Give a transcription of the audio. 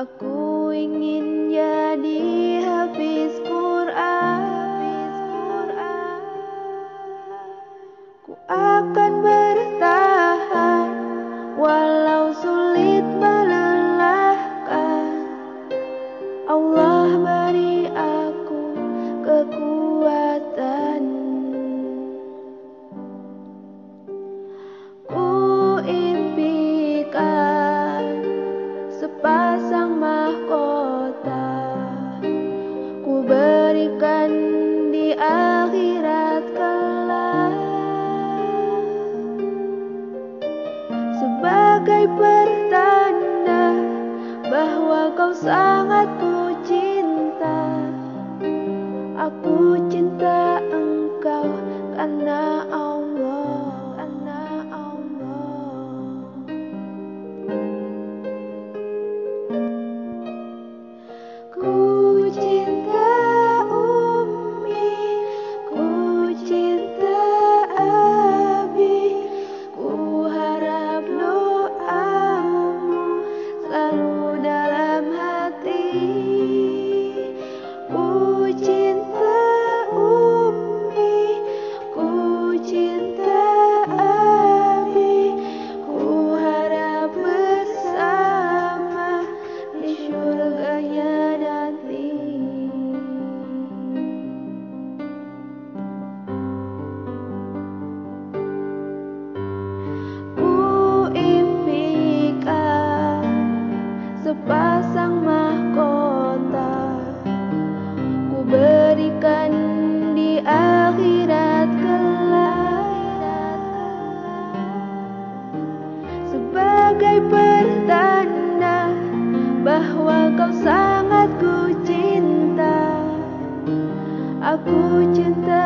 Aku ingin jadi hafiz Quran. Ku akan bertahan walau sulit melelahkan. Allah beri aku kekuatan. Ku impikan sepasang mahkota, ku berikan di akhirat kelak, sebagai pertanda bahwa kau sangat ku cinta. Aku cinta engkau karena Allah, karena Allah. Ku cinta Ummi, ku cinta Abi, ku harap doamu selalu dalam hati. Ku cinta Ummi, ku cinta Abi, ku harap bersama di surganya nanti. Ku impikan sepasang mahkota, ku berikan di akhirat kelak, sebagai pertanda bahwa kau sangat ku cinta. Aku cinta